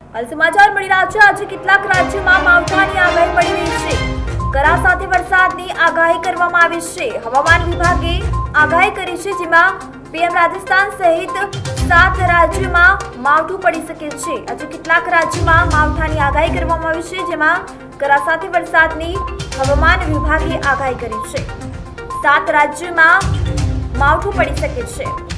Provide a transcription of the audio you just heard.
હાલ સમાચાર મળી રહ્યા છે। આજે કેટલાક રાજ્યોમાં માવઠાની આગાહી પડી રહી છે। કરા સાથે વરસાદની આગાહી કરવામાં આવી છે। હવામાન વિભાગે આગાહી કરી છે, જેમાં પીએમ રાજસ્થાન સહિત 7 રાજ્યોમાં માવઠું પડી શકે છે। આજે કેટલાક રાજ્યોમાં માવઠાની આગાહી કરવામાં આવી છે, જેમાં કરા સાથે વરસાદની હવામાન વિભાગે આગાહી કરી છે। 7 રાજ્યોમાં માવઠું પડી શકે છે।